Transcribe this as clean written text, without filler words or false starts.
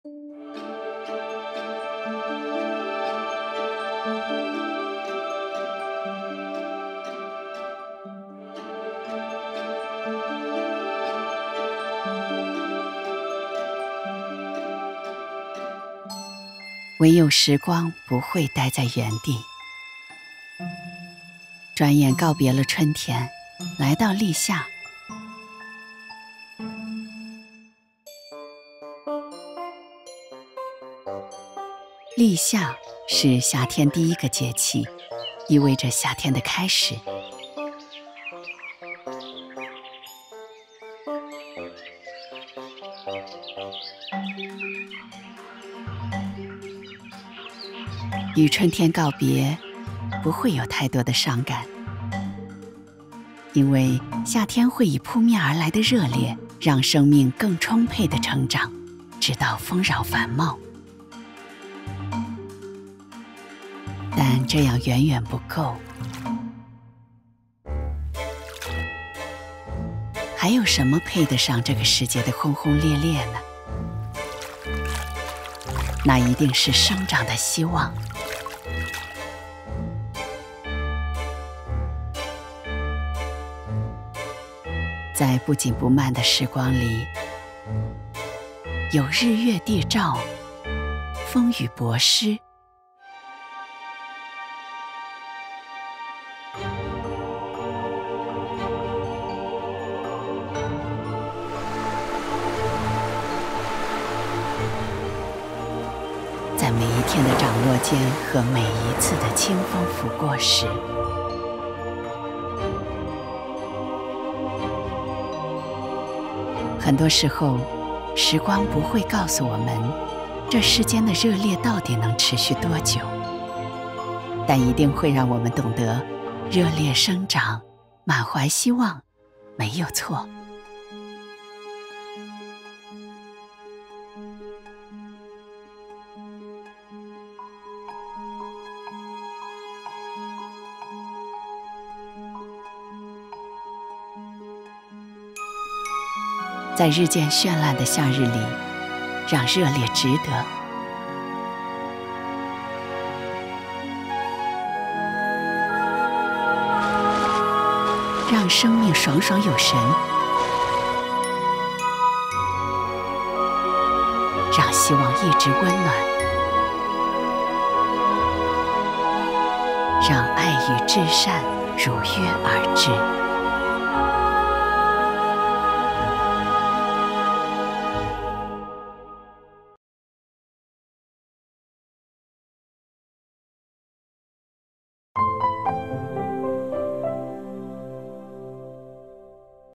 唯有时光不会待在原地。转眼告别了春天，来到立夏。立夏是夏天第一个节气，意味着夏天的开始。与春天告别，不会有太多的伤感，因为夏天会以扑面而来的热烈，让生命更充沛地成长，直到丰饶繁茂。但这样远远不够，还有什么配得上这个世界的轰轰烈烈呢？那一定是生长的希望。在不紧不慢的时光里，有日月地照，风雨博施。在每一天的掌握间和每一次的清风拂过时，很多时候，时光不会告诉我们，这世间的热烈到底能持续多久，但一定会让我们懂得，热烈生长，满怀希望，没有错。在日渐绚烂的夏日里，让热烈值得。让生命爽爽有神，让希望一直温暖，让爱与至善如约而至。